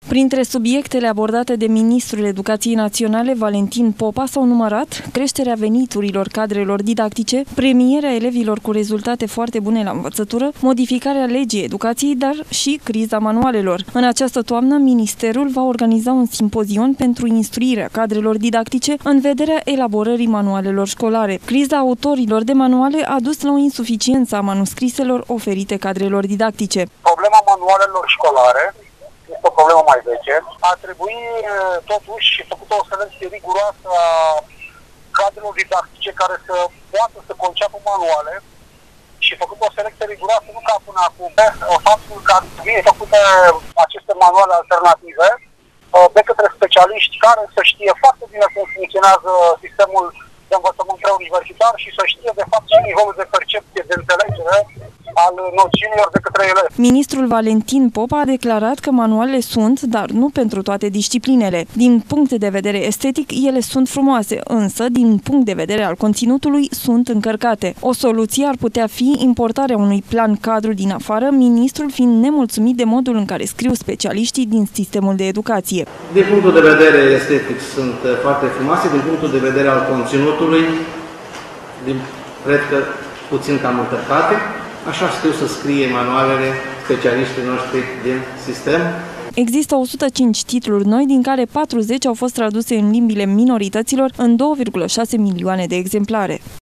Printre subiectele abordate de Ministrul Educației Naționale, Valentin Popa, s-au numărat creșterea veniturilor cadrelor didactice, premierea elevilor cu rezultate foarte bune la învățătură, modificarea legii educației, dar și criza manualelor. În această toamnă, Ministerul va organiza un simpozion pentru instruirea cadrelor didactice în vederea elaborării manualelor școlare. Criza autorilor de manuale a dus la o insuficiență a manuscriselor oferite cadrelor didactice. Problema manualelor școlare este o problemă mai veche. A trebuit totuși făcută o selecție riguroasă a cadrelor didactice care să poată să conceapă manuale și făcută o selecție riguroasă, nu ca până acum. Faptul că ar trebui făcute aceste manuale alternative de către specialiști care să știe foarte bine cum funcționează sistemul de învățământ preuniversitar și să știe de fapt și nivelul de percepție, de înțelegere al noțiunilor de către ele. Ministrul Valentin Popa a declarat că manualele sunt, dar nu pentru toate disciplinele. Din punct de vedere estetic, ele sunt frumoase, însă, din punct de vedere al conținutului, sunt încărcate. O soluție ar putea fi importarea unui plan cadru din afară, ministrul fiind nemulțumit de modul în care scriu specialiștii din sistemul de educație. Din punctul de vedere estetic sunt foarte frumoase, din punctul de vedere al conținutului, cred că puțin cam încărcate. Așa știu să scrie manualele specialiștii noștri din sistem. Există 105 titluri noi, din care 40 au fost traduse în limbile minorităților în 2,6 milioane de exemplare.